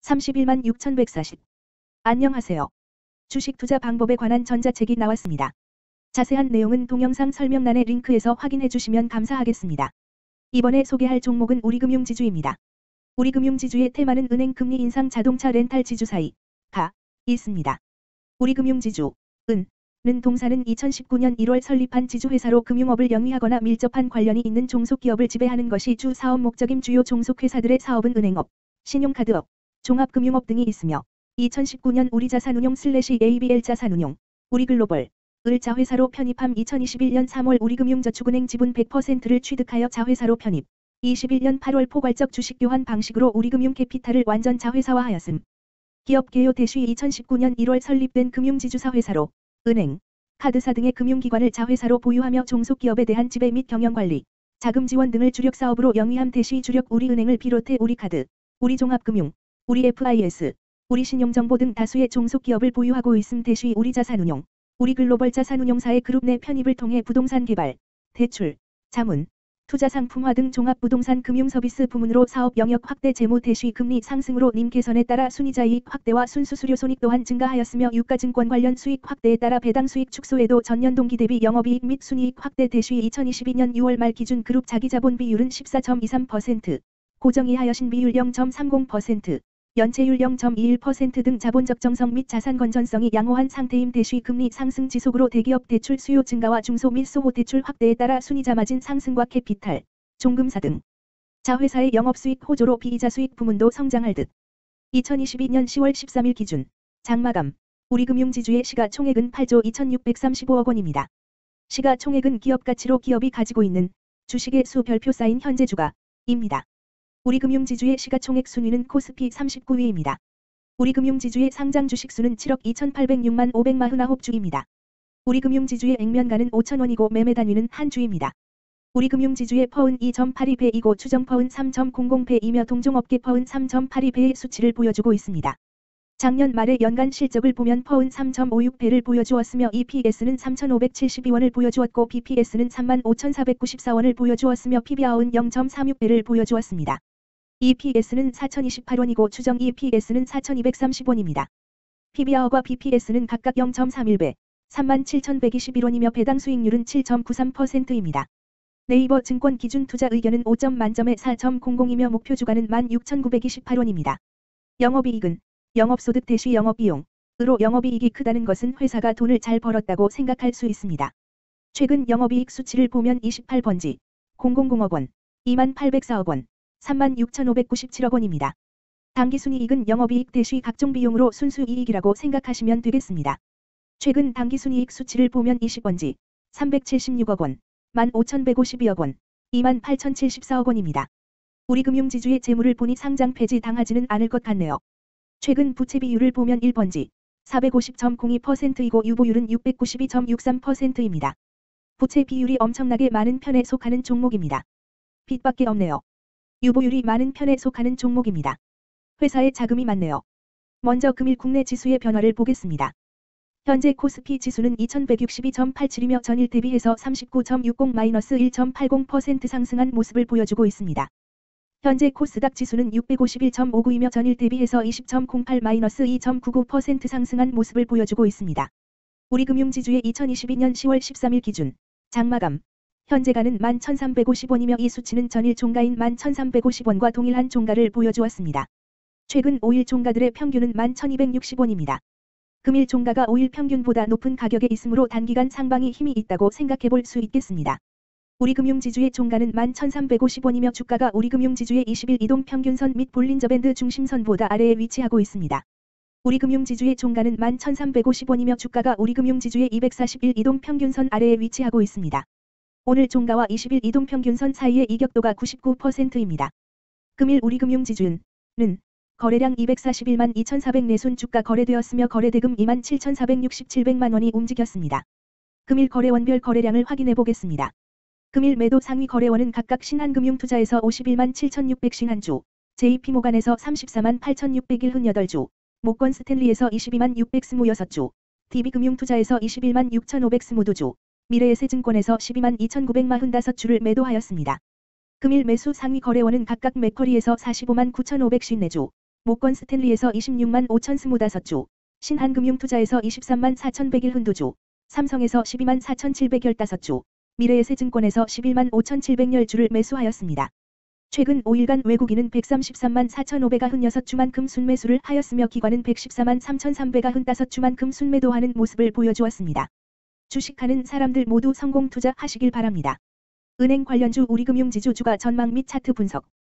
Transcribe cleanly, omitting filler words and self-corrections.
31만 6140. 안녕하세요. 주식 투자 방법에 관한 전자책이 나왔습니다. 자세한 내용은 동영상 설명란의 링크에서 확인해 주시면 감사하겠습니다. 이번에 소개할 종목은 우리금융지주입니다. 우리금융지주의 테마는 은행 금리 인상, 자동차 렌탈 지주 사이가 있습니다. 우리금융지주, 는 동사는 2019년 1월 설립한 지주회사로 금융업을 영위하거나 밀접한 관련이 있는 종속기업을 지배하는 것이 주 사업 목적임. 주요 종속회사들의 사업은 은행업, 신용카드업, 종합금융업 등이 있으며 2019년 우리자산운용/ABL 자산운용, 우리글로벌, 을 자회사로 편입함. 2021년 3월 우리금융저축은행 지분 100%를 취득하여 자회사로 편입. 21년 8월 포괄적 주식교환 방식으로 우리금융캐피탈을 완전 자회사화하였음. 기업 개요 대시 2019년 1월 설립된 금융지주사회사로 은행, 카드사 등의 금융기관을 자회사로 보유하며 종속기업에 대한 지배 및 경영관리, 자금 지원 등을 주력사업으로 영위함. 대시 주력 우리은행을 비롯해 우리카드, 우리종합금융, 우리FIS, 우리신용정보 등 다수의 종속기업을 보유하고 있음. 대시 우리자산운용, 우리글로벌 자산운용사의 그룹 내 편입을 통해 부동산 개발, 대출, 자문, 투자상품화 등 종합부동산 금융서비스 부문으로 사업 영역 확대. 재무 대시 금리 상승으로 님 개선에 따라 순이자이익 확대와 순수수료 손익 또한 증가하였으며 유가증권 관련 수익 확대에 따라 배당 수익 축소에도 전년 동기 대비 영업이익 및 순이익 확대. 대시 2022년 6월 말 기준 그룹 자기자본 비율은 14.23%, 고정이하여신 비율 0.30%, 연체율 0.21% 등 자본 적정성 및 자산 건전성이 양호한 상태임. 대시 금리 상승 지속으로 대기업 대출 수요 증가와 중소 및 소호 대출 확대에 따라 순이자 마진 상승과 캐피탈, 종금사 등 자회사의 영업수익 호조로 비이자 수익 부문도 성장할 듯. 2022년 10월 13일 기준 장마감 우리금융지주의 시가총액은 8조 2635억 원입니다. 시가총액은 기업가치로 기업이 가지고 있는 주식의 수 별표 쌓인 현재 주가입니다. 우리금융지주의 시가총액 순위는 코스피 39위입니다. 우리금융지주의 상장 주식수는 7억 2806만 549주입니다. 우리금융지주의 액면가는 5,000원이고 매매 단위는 한 주입니다. 우리금융지주의 퍼은 2.82배이고 추정 퍼은 3.00배이며 동종업계 퍼은 3.82배의 수치를 보여주고 있습니다. 작년 말의 연간 실적을 보면 퍼은 3.56배를 보여주었으며 EPS는 3,572원을 보여주었고 BPS는 35,494원을 보여주었으며 PBR은 0.36배를 보여주었습니다. EPS는 4,028원이고 추정 EPS는 4,230원입니다. PBR과 BPS는 각각 0.31배, 37,121원이며 배당 수익률은 7.93%입니다. 네이버 증권 기준 투자 의견은 5점 만점에 4.00이며 목표 주가는 16,928원입니다. 영업이익은 영업소득 대시 영업비용으로 영업이익이 크다는 것은 회사가 돈을 잘 벌었다고 생각할 수 있습니다. 최근 영업이익 수치를 보면 28번지 000억 원, 2804억 원, 36,597억 원입니다. 당기순이익은 영업이익 대시 각종 비용으로 순수이익이라고 생각하시면 되겠습니다. 최근 당기순이익 수치를 보면 20번지 376억 원, 15,152억 원, 28,074억 원입니다. 우리금융지주의 재물을 보니 상장 폐지 당하지는 않을 것 같네요. 최근 부채 비율을 보면 1번지 450.02%이고 유보율은 692.63%입니다. 부채 비율이 엄청나게 많은 편에 속하는 종목입니다. 빚밖에 없네요. 유보율이 많은 편에 속하는 종목입니다. 회사에 자금이 많네요. 먼저 금일 국내 지수의 변화를 보겠습니다. 현재 코스피 지수는 2162.87이며 전일 대비해서 39.60-1.80% 상승한 모습을 보여주고 있습니다. 현재 코스닥 지수는 651.59이며 전일 대비해서 20.08-2.99% 상승한 모습을 보여주고 있습니다. 우리금융지주의 2022년 10월 13일 기준 장마감 현재가는 11,350원이며 이 수치는 전일 종가인 11,350원과 동일한 종가를 보여주었습니다. 최근 5일 종가들의 평균은 11,260원입니다. 금일 종가가 5일 평균보다 높은 가격에 있으므로 단기간 상방이 힘이 있다고 생각해 볼 수 있겠습니다. 우리금융지주의 종가는 11,350원이며 주가가 우리금융지주의 20일 이동평균선 및 볼린저밴드 중심선보다 아래에 위치하고 있습니다. 우리금융지주의 종가는 11,350원이며 주가가 우리금융지주의 241 이동평균선 아래에 위치하고 있습니다. 오늘 종가와 20일 이동평균선 사이의 이격도가 99%입니다. 금일 우리금융지주는 거래량 241만 2,404순 주가 거래되었으며 거래대금 27,467만원이 움직였습니다. 금일 거래원별 거래량을 확인해 보겠습니다. 금일 매도 상위 거래원은 각각 신한금융투자에서 51만 7,651주, JP모간에서 34만 8,601주, 모건 스탠리에서 22만 626주, DB금융투자에서 21만 6,522주, 미래에셋증권에서 12만 2,945주를 매도하였습니다. 금일 매수 상위 거래원은 각각 맥커리에서 45만 9,554주, 모건 스탠리에서 26만 5,025주, 신한금융투자에서 23만 4,101주, 삼성에서 12만 4,715주, 미래에셋증권에서 11만 5,710주를 매수하였습니다. 최근 5일간 외국인은 133만 4,596주만큼 순매수를 하였으며 기관은 114만 3,395주만큼 순매도하는 모습을 보여주었습니다. 주식하는 사람들 모두 성공 투자하시길 바랍니다. 은행 관련주 우리금융지주 주가 전망 및 차트 분석